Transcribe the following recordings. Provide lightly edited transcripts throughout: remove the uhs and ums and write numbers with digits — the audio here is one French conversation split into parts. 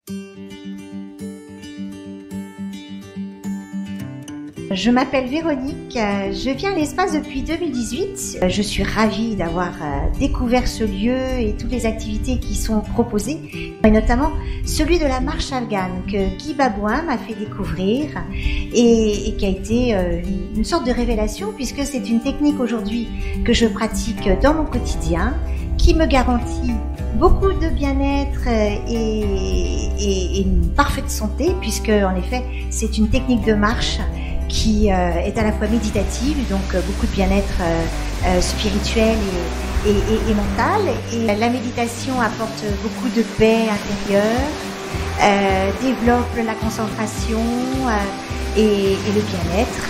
Je m'appelle Véronique, je viens à l'espace depuis 2018. Je suis ravie d'avoir découvert ce lieu et toutes les activités qui sont proposées, et notamment celui de la marche afghane que Guy Babouin m'a fait découvrir et qui a été une sorte de révélation puisque c'est une technique aujourd'hui que je pratique dans mon quotidien, qui me garantit beaucoup de bien-être et une parfaite santé puisque en effet c'est une technique de marche qui est à la fois méditative, donc beaucoup de bien-être spirituel et mental. Et la méditation apporte beaucoup de paix intérieure, développe la concentration et le bien-être.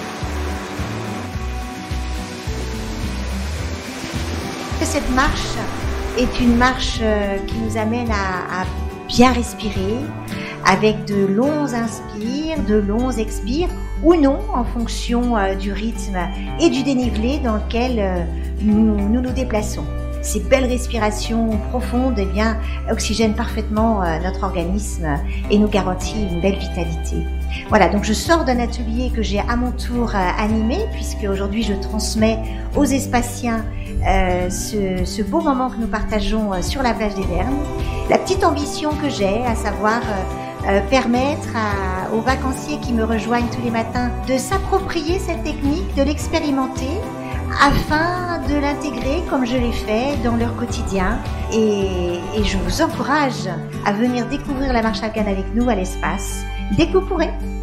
Cette marche est une marche qui nous amène à bien respirer, avec de longs inspires, de longs expires, ou non, en fonction du rythme et du dénivelé dans lequel nous déplaçons. Ces belles respirations profondes eh bien, oxygènent parfaitement notre organisme et nous garantissent une belle vitalité. Voilà, donc je sors d'un atelier que j'ai à mon tour animé, puisque aujourd'hui je transmets aux Espaciens ce beau moment que nous partageons sur la plage des Vernes. La petite ambition que j'ai, à savoir permettre aux vacanciers qui me rejoignent tous les matins de s'approprier cette technique, de l'expérimenter afin de l'intégrer comme je l'ai fait dans leur quotidien. Et je vous encourage à venir découvrir la marche afghane avec nous à l'espace dès que vous pourrez.